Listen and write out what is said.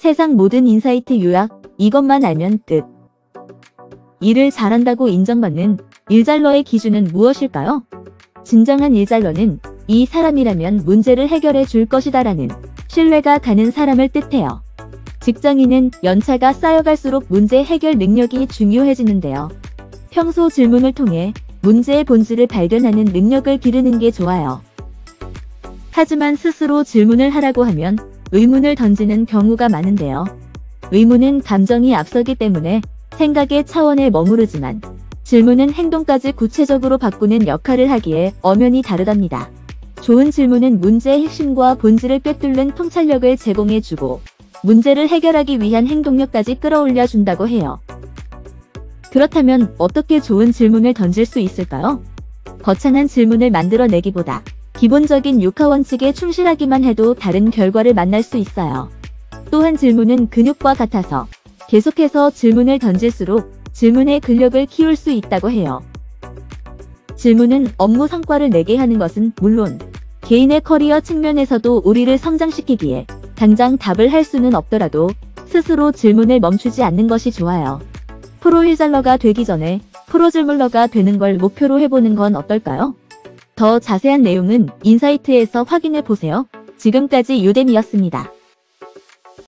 세상 모든 인사이트 요약, 이것만 알면 끝. 일을 잘한다고 인정받는 일잘러의 기준은 무엇일까요? 진정한 일잘러는 이 사람이라면 문제를 해결해 줄 것이다라는 신뢰가 가는 사람을 뜻해요. 직장인은 연차가 쌓여갈수록 문제 해결 능력이 중요해지는데요. 평소 질문을 통해 문제의 본질을 발견하는 능력을 기르는 게 좋아요. 하지만 스스로 질문을 하라고 하면 의문을 던지는 경우가 많은데요. 의문은 감정이 앞서기 때문에 생각의 차원에 머무르지만 질문은 행동까지 구체적으로 바꾸는 역할을 하기에 엄연히 다르답니다. 좋은 질문은 문제의 핵심과 본질을 꿰뚫는 통찰력을 제공해주고 문제를 해결하기 위한 행동력까지 끌어올려 준다고 해요. 그렇다면 어떻게 좋은 질문을 던질 수 있을까요? 거창한 질문을 만들어내기보다 기본적인 육하 원칙에 충실하기만 해도 다른 결과를 만날 수 있어요. 또한 질문은 근육과 같아서 계속해서 질문을 던질수록 질문의 근력을 키울 수 있다고 해요. 질문은 업무 성과를 내게 하는 것은 물론 개인의 커리어 측면에서도 우리를 성장시키기에 당장 답을 할 수는 없더라도 스스로 질문을 멈추지 않는 것이 좋아요. 프로 일잘러가 되기 전에 프로 질문러가 되는 걸 목표로 해보는 건 어떨까요? 더 자세한 내용은 인사이트에서 확인해 보세요. 지금까지 유댐이었습니다.